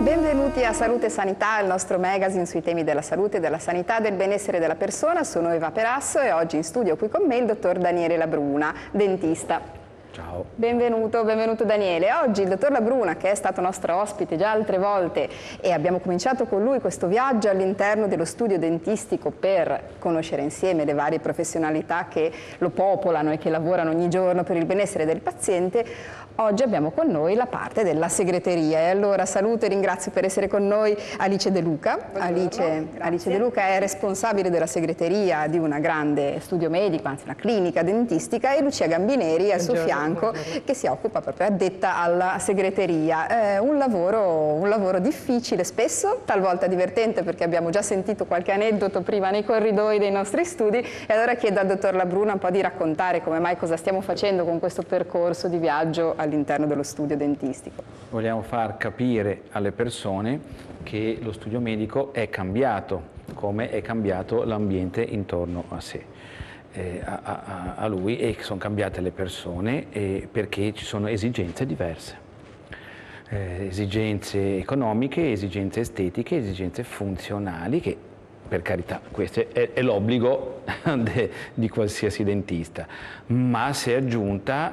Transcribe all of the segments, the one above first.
Benvenuti a Salute e Sanità, il nostro magazine sui temi della salute, della sanità e del benessere della persona. Sono Eva Perasso e oggi in studio qui con me il dottor Daniele Labruna, dentista. Ciao. Benvenuto Daniele. Oggi il dottor Labruna, che è stato nostro ospite già altre volte e abbiamo cominciato con lui questo viaggio all'interno dello studio dentistico per conoscere insieme le varie professionalità che lo popolano e che lavorano ogni giorno per il benessere del paziente. Oggi abbiamo con noi la parte della segreteria e allora saluto e ringrazio per essere con noi Alice De Luca. Alice De Luca è responsabile della segreteria di una grande studio medico, anzi una clinica dentistica, e Lucia Gambineri al suo fianco che si occupa proprio addetta alla segreteria. È un lavoro difficile spesso, talvolta divertente perché abbiamo già sentito qualche aneddoto prima nei corridoi dei nostri studi e allora chiedo al dottor Labruna un po' di raccontare come mai, cosa stiamo facendo con questo percorso di viaggio all'interno dello studio dentistico. Vogliamo far capire alle persone che lo studio medico è cambiato, come è cambiato l'ambiente intorno a sé, a lui, e sono cambiate le persone perché ci sono esigenze diverse, esigenze economiche, esigenze estetiche, esigenze funzionali che, per carità, questo è l'obbligo di qualsiasi dentista, ma si è aggiunta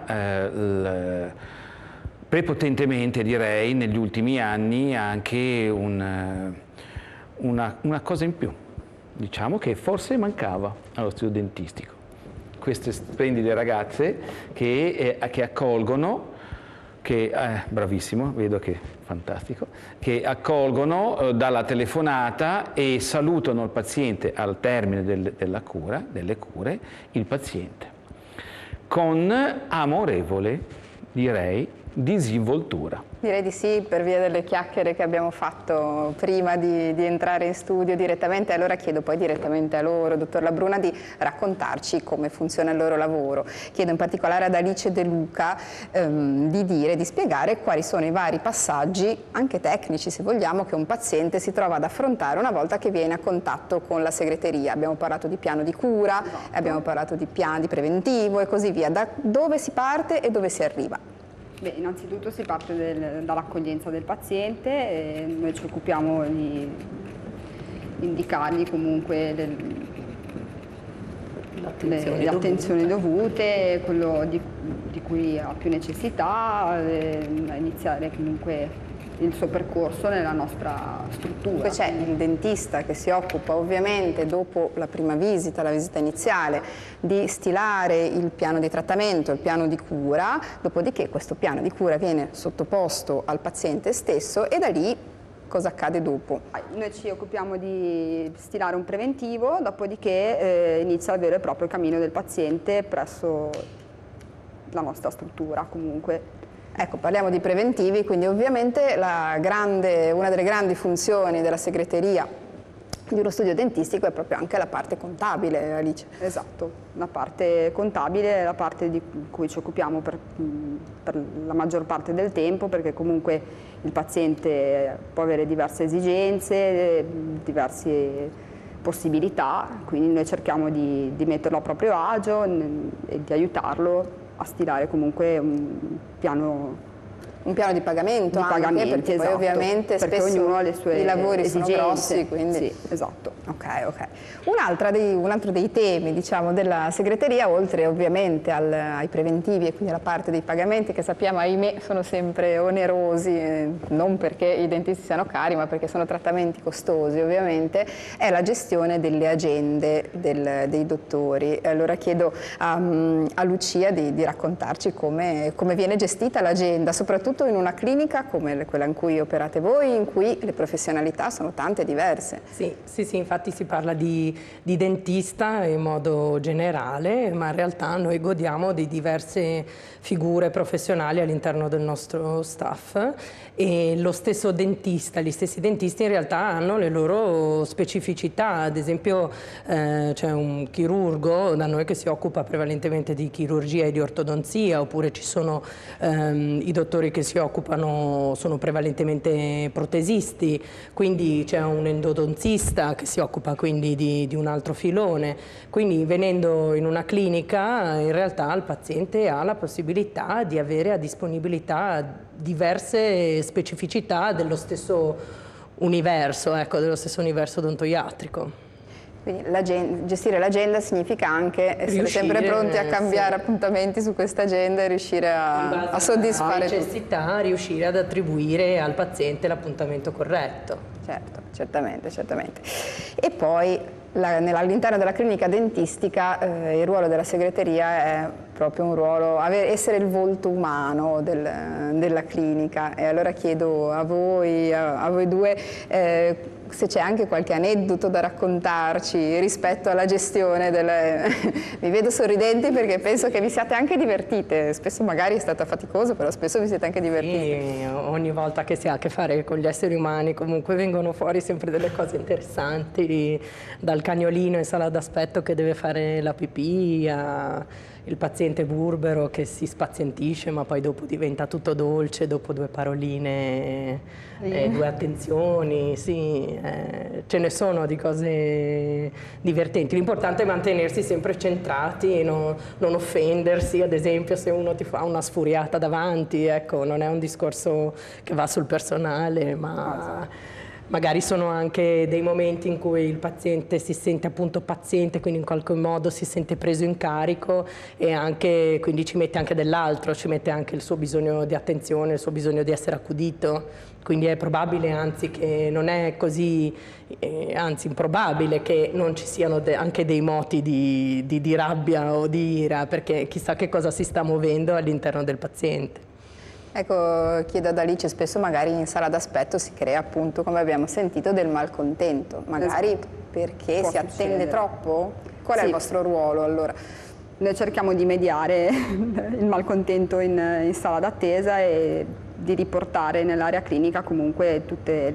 prepotentemente, direi, negli ultimi anni anche una cosa in più, diciamo, che forse mancava allo studio dentistico. Queste splendide ragazze che accolgono, bravissimo, vedo che fantastico, che accolgono dalla telefonata e salutano il paziente al termine delle cure, il paziente, con amorevole, direi, disinvoltura. Direi di sì, per via delle chiacchiere che abbiamo fatto prima di entrare in studio direttamente. Allora chiedo poi direttamente a loro, dottor Labruna, di raccontarci come funziona il loro lavoro. Chiedo in particolare ad Alice De Luca di spiegare quali sono i vari passaggi, anche tecnici se vogliamo, che un paziente si trova ad affrontare una volta che viene a contatto con la segreteria. Abbiamo parlato di piano di cura, abbiamo parlato di piano di preventivo e così via. Da dove si parte e dove si arriva? Beh, innanzitutto si parte dall'accoglienza del paziente e noi ci occupiamo di indicargli comunque le attenzioni dovute, quello di cui ha più necessità, iniziare comunque il suo percorso nella nostra struttura. Poi c'è il dentista che si occupa ovviamente dopo la prima visita, la visita iniziale, di stilare il piano di trattamento, il piano di cura, dopodiché questo piano di cura viene sottoposto al paziente stesso e da lì cosa accade dopo? Noi ci occupiamo di stilare un preventivo, dopodiché inizia il vero e proprio cammino del paziente presso la nostra struttura comunque. Ecco, parliamo di preventivi, quindi ovviamente una delle grandi funzioni della segreteria di uno studio dentistico è proprio anche la parte contabile, Alice. Esatto, la parte contabile è la parte di cui ci occupiamo per la maggior parte del tempo, perché comunque il paziente può avere diverse esigenze, diverse possibilità, quindi noi cerchiamo di metterlo a proprio agio e di aiutarlo a stilare comunque un piano di pagamento, perché esatto, poi ovviamente perché spesso ognuno ha le sue i lavori esigenze. sono grossi, quindi... Sì, esatto. Ok. Un altro dei temi, diciamo, della segreteria, oltre ovviamente ai preventivi e quindi alla parte dei pagamenti, che sappiamo, ahimè, sono sempre onerosi, non perché i dentisti siano cari, ma perché sono trattamenti costosi, ovviamente, è la gestione delle agende dei dottori. Allora chiedo a Lucia di raccontarci come viene gestita l'agenda, soprattutto in una clinica come quella in cui operate voi, in cui le professionalità sono tante e diverse. Sì, infatti si parla di dentista in modo generale, ma in realtà noi godiamo di diverse figure professionali all'interno del nostro staff e lo stesso dentista, gli stessi dentisti in realtà hanno le loro specificità. Ad esempio c'è un chirurgo da noi che si occupa prevalentemente di chirurgia e di ortodonzia, oppure ci sono i dottori che si occupano sono prevalentemente protesisti, quindi c'è un endodontista che si occupa quindi di un altro filone, quindi venendo in una clinica in realtà il paziente ha la possibilità di avere a disponibilità diverse specificità dello stesso universo, ecco, dello stesso universo odontoiatrico. Quindi gestire l'agenda significa anche essere sempre pronti a cambiare appuntamenti su questa agenda e riuscire a soddisfare la necessità, riuscire ad attribuire al paziente l'appuntamento corretto. Certo, certamente, certamente. E poi all'interno della clinica dentistica il ruolo della segreteria è proprio un ruolo, essere il volto umano della clinica, e allora chiedo a voi due se c'è anche qualche aneddoto da raccontarci rispetto alla gestione mi vedo sorridenti perché penso che vi siate anche divertite, spesso magari è stata faticoso, però spesso vi siete anche divertite. Sì, ogni volta che si ha a che fare con gli esseri umani comunque vengono fuori sempre delle cose interessanti, dal cagnolino in sala d'aspetto che deve fare la pipì, il paziente burbero che si spazientisce ma poi dopo diventa tutto dolce dopo 2 paroline e 2 attenzioni, sì, ce ne sono di cose divertenti. L'importante è mantenersi sempre centrati, non offendersi, ad esempio se uno ti fa una sfuriata davanti, ecco, non è un discorso che va sul personale, ma magari sono anche dei momenti in cui il paziente si sente appunto paziente, quindi in qualche modo si sente preso in carico e anche, quindi ci mette anche dell'altro, ci mette anche il suo bisogno di attenzione, il suo bisogno di essere accudito. Quindi è probabile, anzi, che non è così, anzi improbabile che non ci siano anche dei moti di rabbia o di ira, perché chissà che cosa si sta muovendo all'interno del paziente. Ecco, chiedo ad Alice, spesso magari in sala d'aspetto si crea appunto, come abbiamo sentito, del malcontento, magari perché si attende troppo? Qual è il vostro ruolo allora? Noi cerchiamo di mediare il malcontento in sala d'attesa e di riportare nell'area clinica comunque tutte...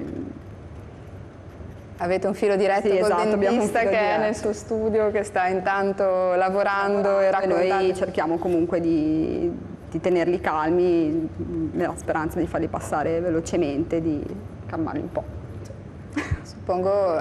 Avete un filo diretto col esatto, dentista che è nel suo studio, che sta intanto lavorando e raccontando? Noi cerchiamo comunque di tenerli calmi nella speranza di farli passare velocemente, di calmarli un po'. Suppongo,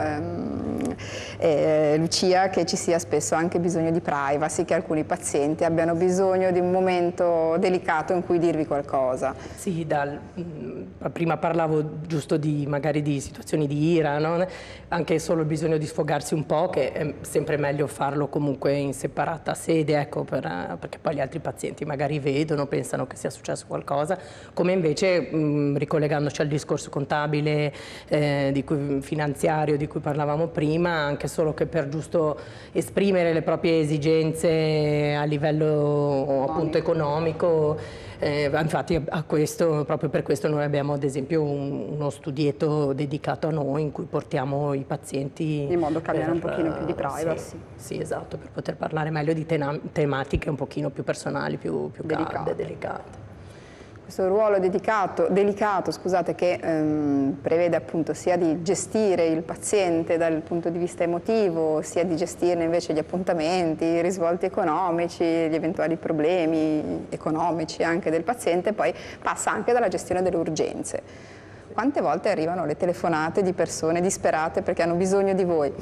Lucia, che ci sia spesso anche bisogno di privacy, che alcuni pazienti abbiano bisogno di un momento delicato in cui dirvi qualcosa. Sì, prima parlavo giusto magari di situazioni di ira, no? Anche solo il bisogno di sfogarsi un po', che è sempre meglio farlo comunque in separata sede, ecco, perché poi gli altri pazienti magari vedono, pensano che sia successo qualcosa, come invece, ricollegandoci al discorso contabile, finanziario di cui parlavamo prima, anche solo che per giusto esprimere le proprie esigenze a livello appunto economico. Infatti proprio per questo noi abbiamo ad esempio uno studietto dedicato a noi in cui portiamo i pazienti in modo che abbiano un pochino più di privacy. Sì, esatto, per poter parlare meglio di tematiche un pochino più personali, più calde, delicate. Questo ruolo delicato, scusate, che prevede appunto sia di gestire il paziente dal punto di vista emotivo, sia di gestirne invece gli appuntamenti, i risvolti economici, gli eventuali problemi economici anche del paziente, poi passa anche dalla gestione delle urgenze. Quante volte arrivano le telefonate di persone disperate perché hanno bisogno di voi?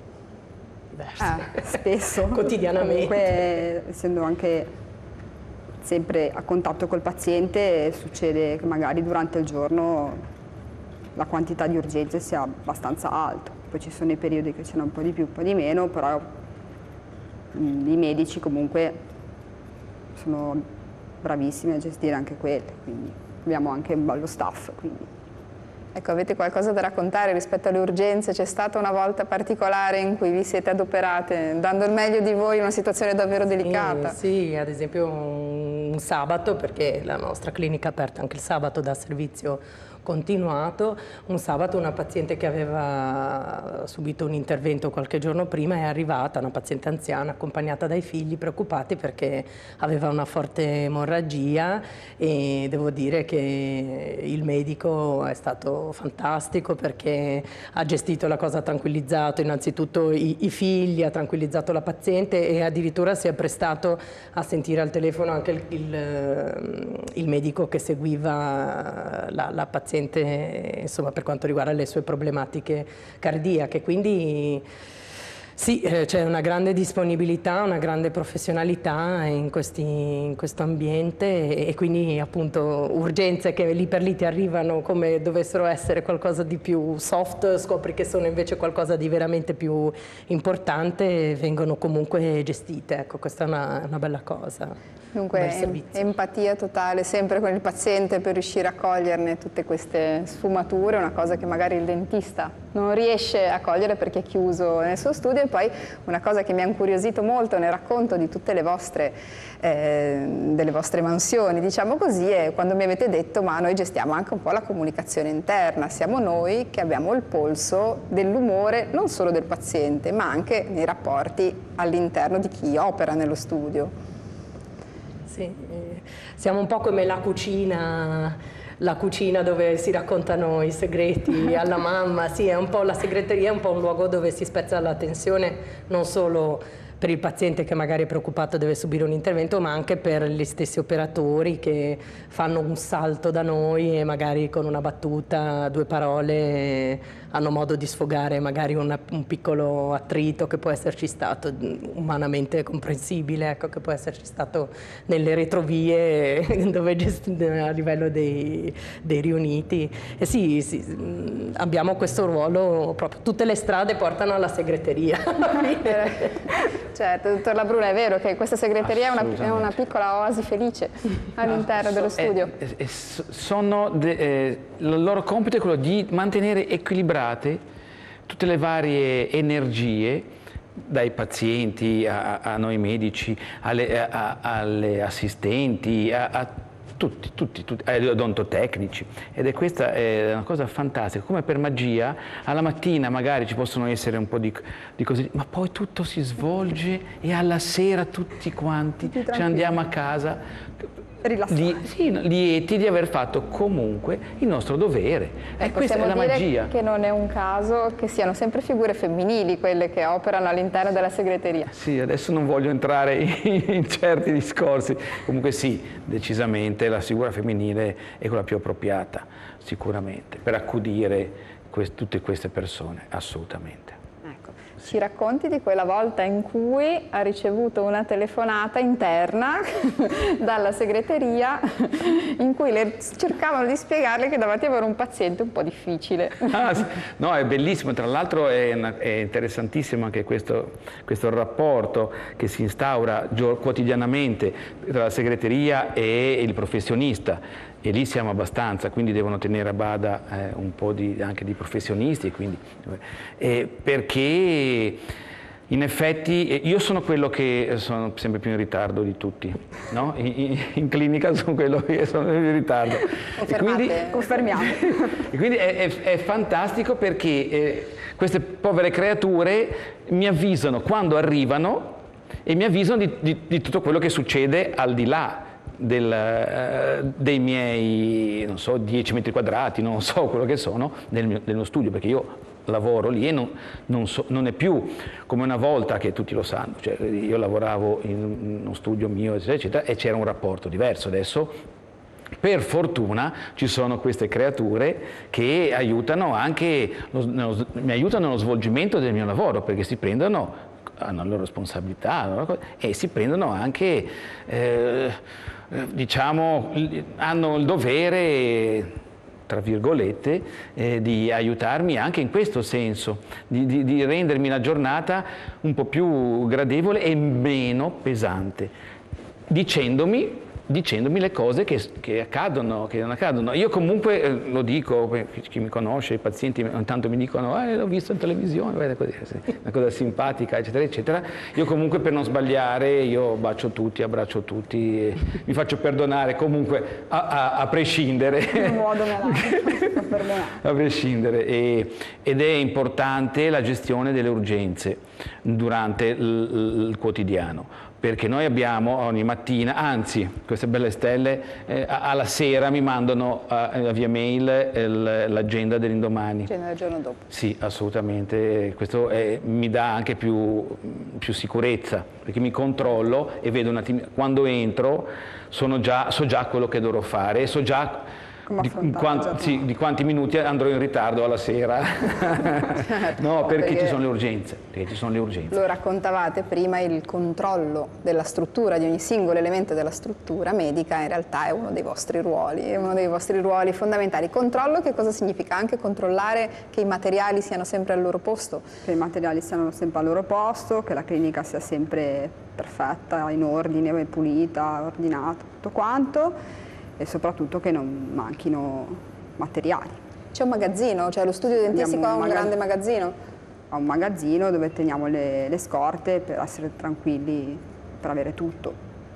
Spesso. Quotidianamente. Comunque, essendo anche sempre a contatto col paziente, succede che magari durante il giorno la quantità di urgenze sia abbastanza alta. Poi ci sono i periodi che ce n'è un po' di più, un po' di meno, però i medici comunque sono bravissimi a gestire anche quelle, quindi abbiamo anche un bello staff. Quindi. Ecco, avete qualcosa da raccontare rispetto alle urgenze? C'è stata una volta particolare in cui vi siete adoperate, dando il meglio di voi in una situazione davvero delicata? Sì, ad esempio un sabato, perché la nostra clinica è aperta anche il sabato da servizio continuato. Un sabato una paziente che aveva subito un intervento qualche giorno prima è arrivata, una paziente anziana accompagnata dai figli, preoccupati perché aveva una forte emorragia, e devo dire che il medico è stato fantastico perché ha gestito la cosa, ha tranquillizzato innanzitutto i figli, ha tranquillizzato la paziente e addirittura si è prestato a sentire al telefono anche il il medico che seguiva la paziente, insomma, per quanto riguarda le sue problematiche cardiache. Quindi sì, c'è una grande disponibilità, una grande professionalità in questo ambiente, e quindi appunto urgenze che lì per lì ti arrivano come dovessero essere qualcosa di più soft, scopri che sono invece qualcosa di veramente più importante, vengono comunque gestite. Ecco, questa è una bella cosa. Dunque empatia totale sempre con il paziente per riuscire a coglierne tutte queste sfumature, una cosa che magari il dentista non riesce a cogliere perché è chiuso nel suo studio. E poi una cosa che mi ha incuriosito molto nel racconto di tutte le vostre, delle vostre mansioni, diciamo così, è quando mi avete detto: ma noi gestiamo anche un po' la comunicazione interna, siamo noi che abbiamo il polso dell'umore non solo del paziente ma anche nei rapporti all'interno di chi opera nello studio. Sì, siamo un po' come la cucina dove si raccontano i segreti alla mamma. Sì, è un po' la segreteria, è un po' un luogo dove si spezza la tensione, non solo per il paziente che magari è preoccupato e deve subire un intervento, ma anche per gli stessi operatori che fanno un salto da noi e magari con una battuta, 2 parole hanno modo di sfogare magari un piccolo attrito che può esserci stato, umanamente comprensibile, ecco, che può esserci stato nelle retrovie dove a livello dei riuniti. E sì, abbiamo questo ruolo, proprio tutte le strade portano alla segreteria. Certo, dottor Labruna, è vero che questa segreteria è una piccola oasi felice all'interno dello studio. Il loro compito è quello di mantenere equilibrate tutte le varie energie, dai pazienti a noi medici, alle assistenti, a tutti, odontotecnici, ed questa è una cosa fantastica, come per magia. Alla mattina magari ci possono essere un po' di così, ma poi tutto si svolge e alla sera tutti quanti ci andiamo a casa lieti di aver fatto comunque il nostro dovere. Questa è la magia. Che non è un caso che siano sempre figure femminili quelle che operano all'interno della segreteria. Sì, adesso non voglio entrare in certi discorsi, comunque sì, decisamente la figura femminile è quella più appropriata, sicuramente, per accudire tutte queste persone, assolutamente. Ci racconti di quella volta in cui ha ricevuto una telefonata interna dalla segreteria in cui cercavano di spiegarle che davanti avevano un paziente un po' difficile. No, è bellissimo, tra l'altro è interessantissimo anche questo rapporto che si instaura quotidianamente tra la segreteria e il professionista. E lì siamo abbastanza, quindi devono tenere a bada un po' anche di professionisti, quindi, perché in effetti io sono quello che sono sempre più in ritardo di tutti, no? In clinica sono quello che sono in ritardo. Confermiamo. E quindi è fantastico perché queste povere creature mi avvisano quando arrivano e mi avvisano di tutto quello che succede al di là dei miei, non so, 10 metri quadrati, non so quello che sono, del mio studio, perché io lavoro lì e non è più come una volta, che tutti lo sanno, cioè io lavoravo in uno studio mio, eccetera, e c'era un rapporto diverso. Adesso, per fortuna, ci sono queste creature che aiutano anche, mi aiutano nello svolgimento del mio lavoro, perché hanno la loro responsabilità e si prendono anche, diciamo, hanno il dovere, tra virgolette, di aiutarmi anche in questo senso, di rendermi la giornata un po' più gradevole e meno pesante, dicendomi le cose che accadono, che non accadono. Io comunque lo dico, chi mi conosce, i pazienti ogni tanto mi dicono l'ho visto in televisione, una cosa simpatica, eccetera, eccetera. Io comunque, per non sbagliare, io bacio tutti, abbraccio tutti, e mi faccio perdonare comunque a prescindere. In modo a prescindere. Ed è importante la gestione delle urgenze durante il quotidiano. perché noi abbiamo ogni mattina, anzi queste belle stelle, alla sera mi mandano via mail l'agenda dell'indomani. Cioè il giorno dopo. Sì, assolutamente, questo mi dà anche più sicurezza, perché mi controllo e vedo un attimo, quando entro so già quello che dovrò fare e so già di quanti minuti andrò in ritardo alla sera. Certo, no, perché ci sono le urgenze. Lo raccontavate prima, il controllo della struttura, di ogni singolo elemento della struttura medica, in realtà è uno dei vostri ruoli, è uno dei vostri ruoli fondamentali. Controllo che cosa significa? Anche controllare che i materiali siano sempre al loro posto? Che i materiali siano sempre al loro posto, che la clinica sia sempre perfetta, in ordine, pulita, ordinata, tutto quanto, e soprattutto che non manchino materiali. C'è un magazzino, cioè lo studio dentistico ha un grande magazzino? Ha un magazzino dove teniamo le scorte per essere tranquilli, per avere tutto.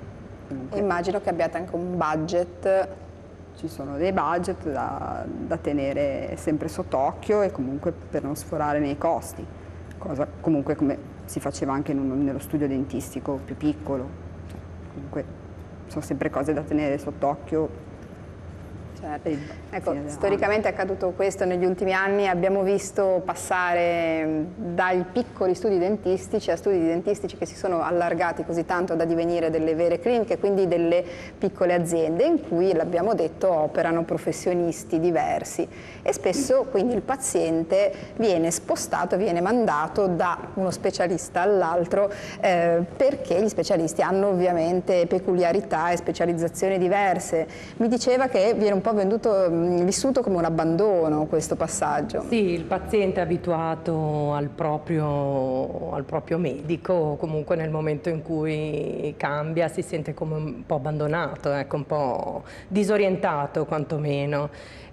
E immagino che abbiate anche un budget. Ci sono dei budget da tenere sempre sott'occhio e comunque per non sforare nei costi, cosa comunque come si faceva anche nello studio dentistico più piccolo. Cioè, comunque sono sempre cose da tenere sott'occhio. Certo. Ecco, storicamente è accaduto questo negli ultimi anni, abbiamo visto passare dai piccoli studi dentistici a studi dentistici che si sono allargati così tanto da divenire delle vere cliniche, quindi delle piccole aziende in cui, l'abbiamo detto, operano professionisti diversi e spesso quindi il paziente viene spostato, viene mandato da uno specialista all'altro perché gli specialisti hanno ovviamente peculiarità e specializzazioni diverse. Mi diceva che viene un po' vissuto come un abbandono questo passaggio. Sì, il paziente è abituato al proprio medico, comunque nel momento in cui cambia si sente come un po' abbandonato, ecco, un po' disorientato quantomeno.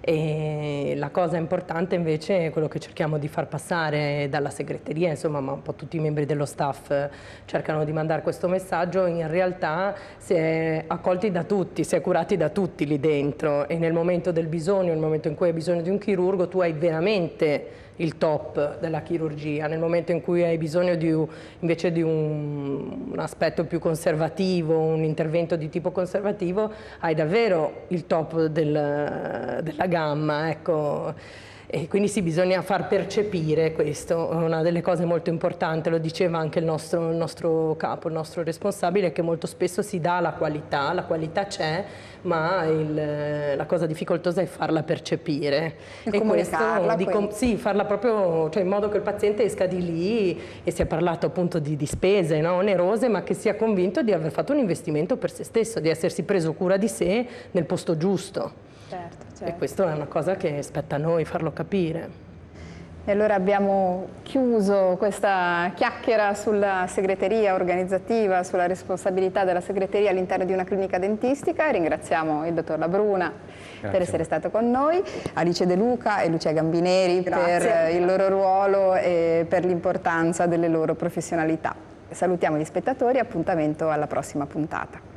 E la cosa importante invece è quello che cerchiamo di far passare dalla segreteria, insomma, ma un po' tutti i membri dello staff cercano di mandare questo messaggio. In realtà si è accolti da tutti, si è curati da tutti lì dentro e nel momento del bisogno, nel momento in cui hai bisogno di un chirurgo, tu hai veramente il top della chirurgia. Nel momento in cui hai bisogno invece di un aspetto più conservativo, un intervento di tipo conservativo, hai davvero il top della gamma, ecco. E quindi sì, bisogna far percepire questo, una delle cose molto importanti, lo diceva anche il nostro capo, il nostro responsabile, che molto spesso si dà la qualità c'è, ma la cosa difficoltosa è farla percepire. E comunicarla, sì, farla proprio, cioè in modo che il paziente esca di lì, e si è parlato appunto di spese, no, onerose, ma che sia convinto di aver fatto un investimento per se stesso, di essersi preso cura di sé nel posto giusto. Certo. E questa è una cosa che spetta a noi farlo capire. E allora abbiamo chiuso questa chiacchiera sulla segreteria organizzativa, sulla responsabilità della segreteria all'interno di una clinica dentistica. Ringraziamo il dottor Labruna per essere stato con noi, Alice De Luca e Lucia Gambineri per il loro ruolo e per l'importanza delle loro professionalità. Salutiamo gli spettatori e appuntamento alla prossima puntata.